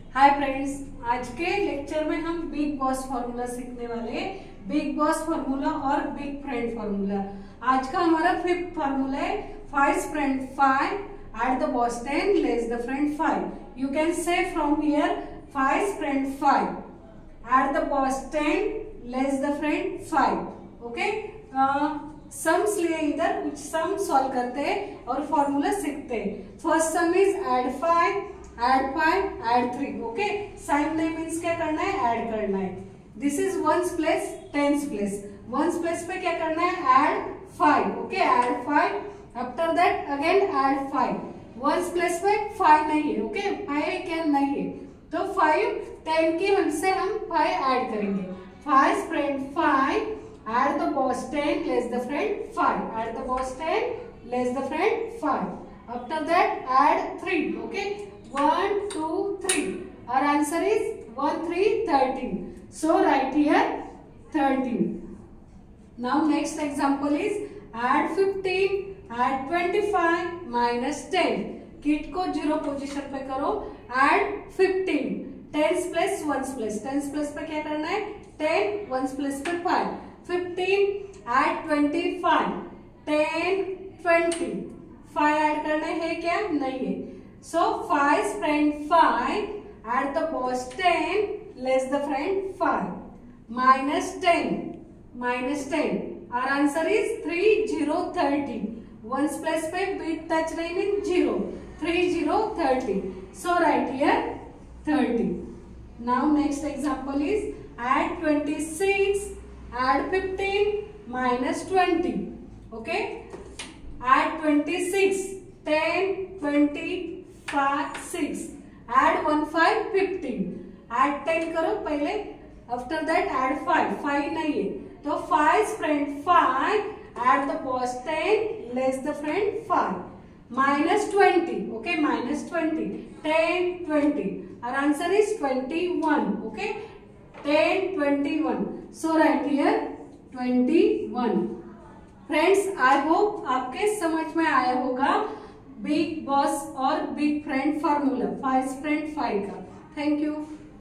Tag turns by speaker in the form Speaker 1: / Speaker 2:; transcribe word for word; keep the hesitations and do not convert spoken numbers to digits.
Speaker 1: Hi friends, आज के lecture में हम बिग बॉस फॉर्मूला सीखने वाले हैं। बिग बॉस फॉर्मूला और बिग फ्रेंड फॉर्मूला। आज का हमारा फिफ्थ फॉर्मूला है five friend five add the boss ten less the friend five. You can say from here five friend five add the boss ten less the friend five. Okay, sums लिए इधर कुछ sum solve करते हैं और formula सीखते हैं। First sum is add five, add five, add three. Okay, sign नहीं means क्या करना है, ऐड करना है। This is ones place, tens place. Ones place पे क्या करना है, add five. Okay, add five. After that again add five. Ones place पे फाइव नहीं है। ओके, फाइव क्या नहीं है, तो फाइव टेन की हमसे हम फाइव ऐड करेंगे। Five friend five add the boss ten less the friend five. Add the boss ten less the friend five. After that add three. Okay, one, two, three. Our answer is one, three, thirteen. So write here thirteen. Now next example is add fifteen, add twenty-five, minus ten. Kit को zero position पे करो। add fifteen. Tens plus ones plus. Tens plus पे क्या करना है, ten, ones plus पे five. Fifteen add twenty-five. Ten, twenty. Five add करना है क्या, नहीं है। So five friend five add the boss ten less the friend five minus ten minus ten. Our answer is three zero thirty. Ones plus पे bit touch नहीं means zero. Three zero thirty. So write here thirty. Now next example is add twenty six, add fifteen minus twenty. Okay, add twenty six, ten, twenty. Five, six, add one five, fifteen. Add ten करो पहले, after that add five. Five नहीं है तो five friend five add the boss ten less the friend five minus twenty. Okay, minus twenty. Ten, twenty. Our answer is twenty one. Okay, ten, twenty one. So right here twenty one. Friends, I hope आपके समझ में आया होगा big boss और big friend formula, five friend five का। Thank you.